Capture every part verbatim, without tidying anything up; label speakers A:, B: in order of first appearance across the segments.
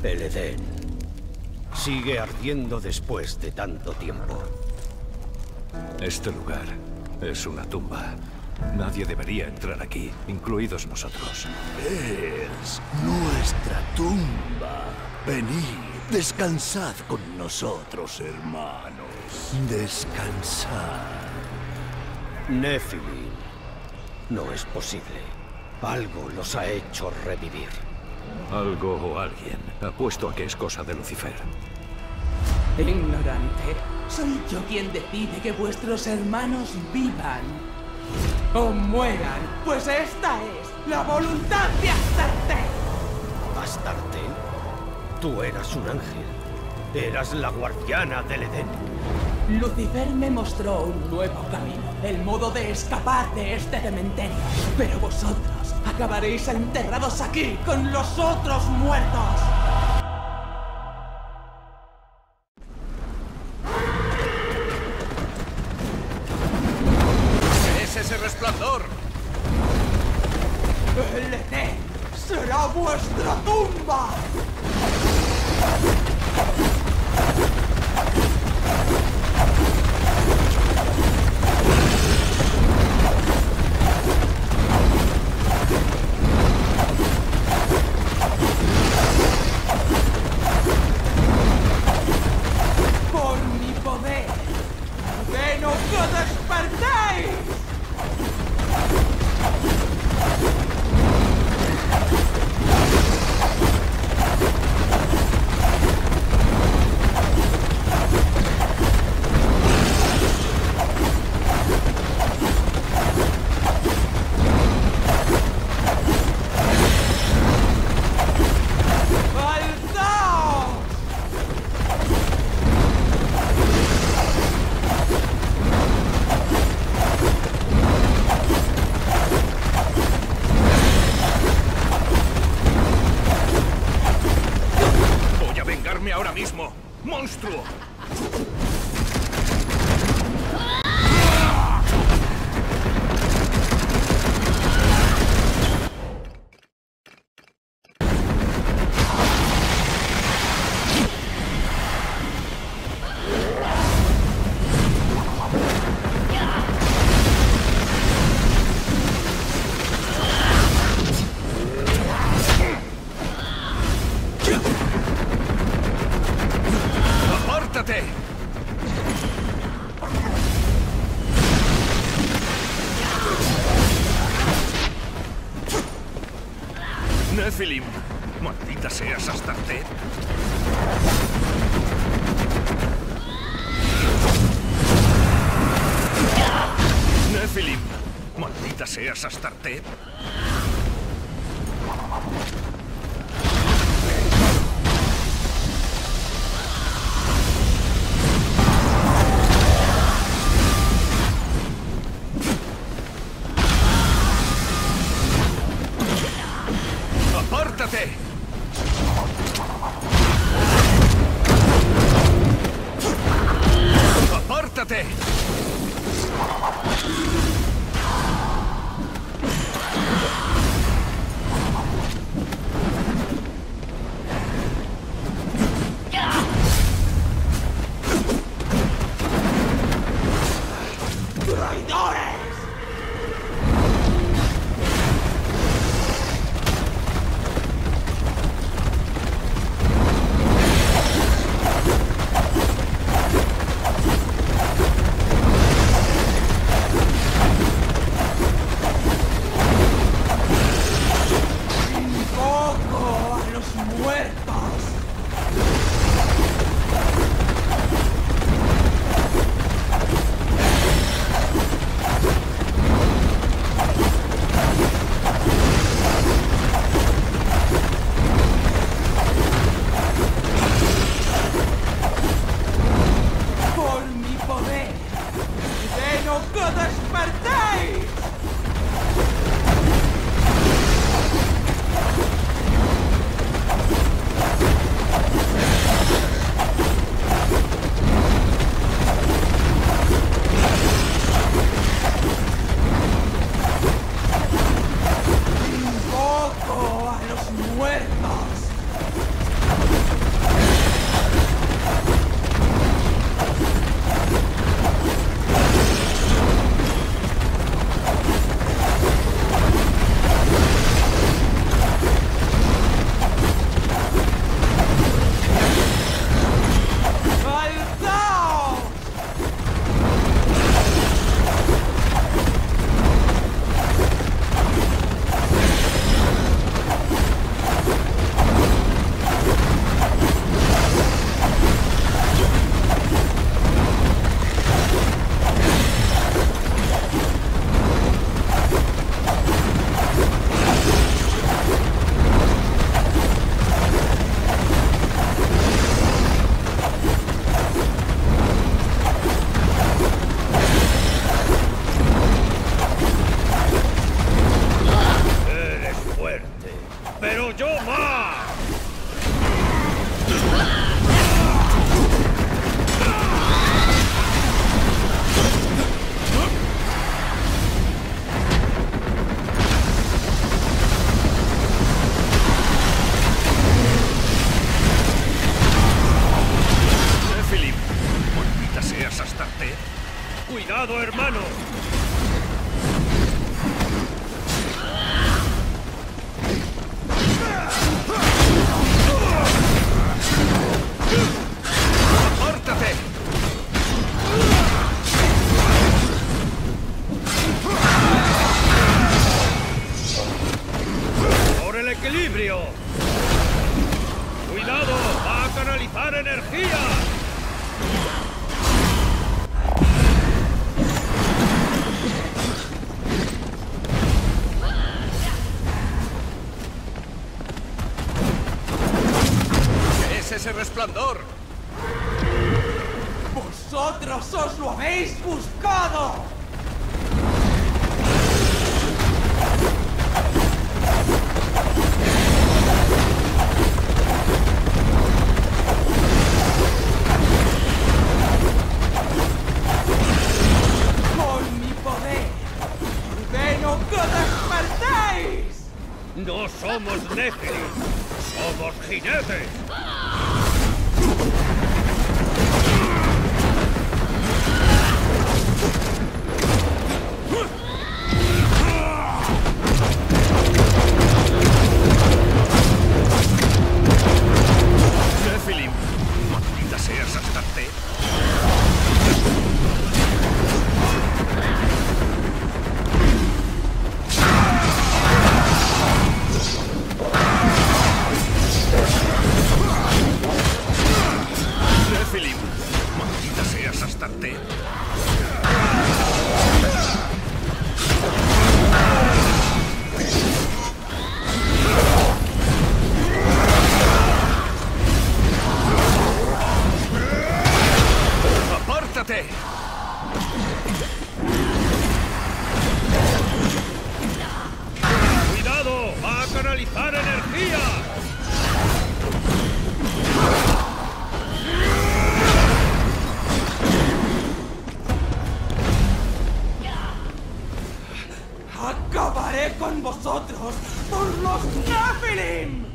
A: El Edén sigue ardiendo después de tanto tiempo.
B: Este lugar es una tumba. Nadie debería entrar aquí, incluidos nosotros.
C: Es nuestra tumba. Venid, descansad con nosotros, hermanos. Descansad.
A: Nephilim. No es posible. Algo los ha hecho revivir.
B: Algo o alguien. Apuesto a que es cosa de Lucifer.
D: Ignorante. Soy yo quien decide que vuestros hermanos vivan o mueran, pues esta es la voluntad de Astarte.
A: ¿Astarte? Tú eras un ángel. Eras la guardiana del Edén.
D: Lucifer me mostró un nuevo camino, el modo de escapar de este cementerio. Pero vosotros acabaréis enterrados aquí con los otros muertos.
B: ¡Ese resplandor!
D: El Edén será vuestra tumba. Por mi poder, ¡ven o que despertéis!
B: Ahora mismo, monstruo. Nephilim, maldita seas Astarte. Nephilim, maldita seas Astarte. ¡Apártate! ¡Apártate!
D: ¡Traidores!
A: yo más!
B: Nephilim, maldita seas Astarte.
A: ¡Cuidado, hermano!
B: ¡Apártate!
A: ¡Por el equilibrio! ¡Cuidado! ¡Va a canalizar energía!
B: ¿Qué es ese resplandor?
D: ¡Vosotros os lo habéis buscado! ¡Con mi poder! ¡Ordeno que despertéis!
A: ¡No somos Nephilim! ¡Somos jinetes!
B: Nephilim, maldita seas Astarte. Nephilim, maldita seas Astarte. ¡Apártate!
A: ¡Cuidado! ¡Va a canalizar energía!
D: ¡Acabaré con vosotros por los Nephilim!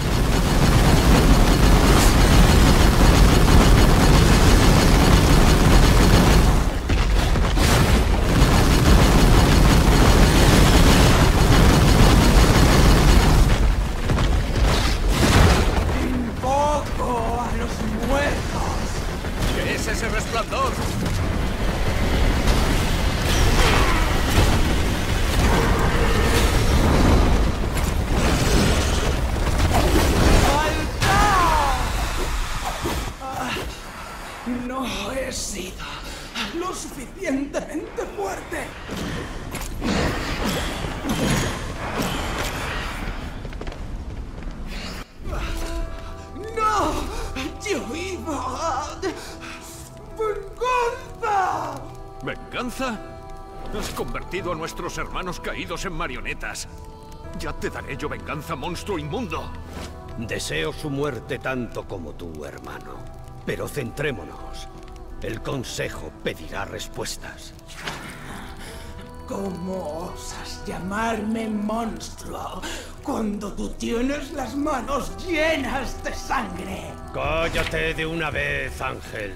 D: ¡Invoco a los muertos!
B: ¿Qué es ese resplandor?
D: No he sido lo suficientemente fuerte. ¡No! ¡Yo iba a... ¡Venganza!
B: ¿Venganza? Has convertido a nuestros hermanos caídos en marionetas. Ya te daré yo venganza, monstruo inmundo.
A: Deseo su muerte tanto como tú, hermano. Pero centrémonos. El Consejo pedirá respuestas.
D: ¿Cómo osas llamarme monstruo cuando tú tienes las manos llenas de sangre?
A: ¡Cállate de una vez, Ángel!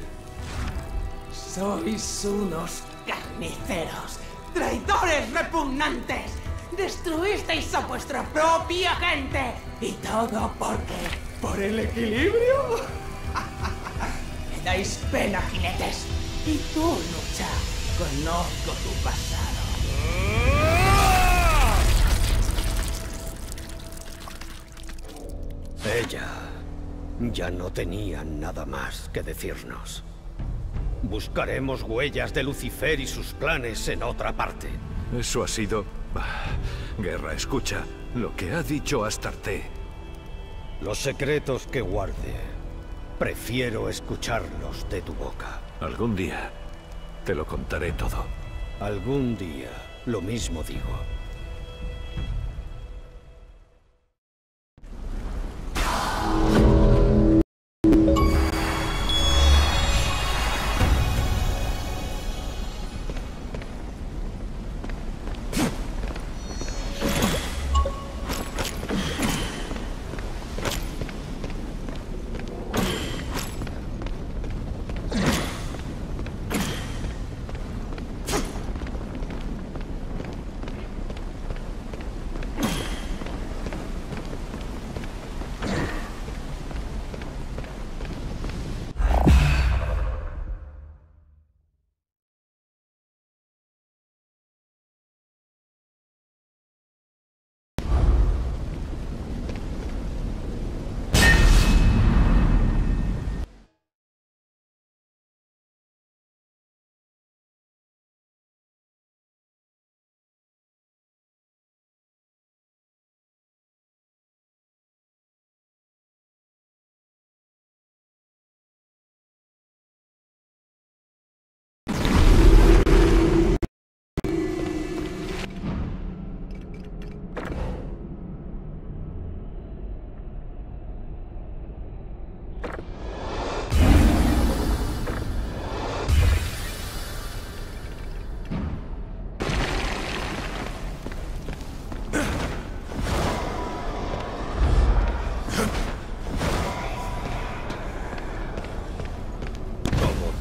D: Sois unos carniceros, traidores repugnantes. Destruisteis a vuestra propia gente. ¿Y todo por qué? ¿Por el equilibrio? Me dais pena, jinetes. Y tú, lucha. Conozco tu pasado.
A: Ella ya no tenía nada más que decirnos. Buscaremos huellas de Lucifer y sus planes en otra parte.
B: Eso ha sido... Ah, Guerra, escucha. Lo que ha dicho Astarte.
A: Los secretos que guarde, prefiero escucharlos de tu boca.
B: Algún día te lo contaré todo.
A: Algún día, lo mismo digo.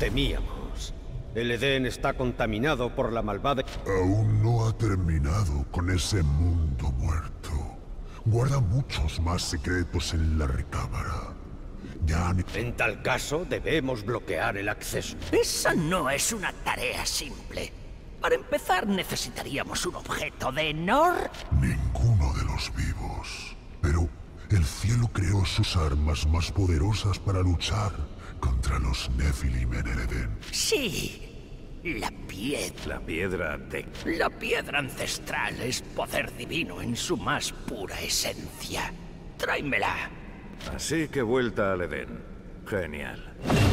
A: temíamos. El Edén está contaminado por la malvada...
C: Aún no ha terminado con ese mundo muerto. Guarda muchos más secretos en la recámara. Ya han...
A: En tal caso, debemos bloquear el acceso.
E: Esa no es una tarea simple. Para empezar, necesitaríamos un objeto de Nor...
C: Ninguno de los vivos. Pero el cielo creó sus armas más poderosas para luchar contra los Nephilim en el Edén.
E: Sí, la piedra.
B: La piedra de...
E: La piedra ancestral es poder divino en su más pura esencia. Tráemela.
B: Así que vuelta al Edén. Genial.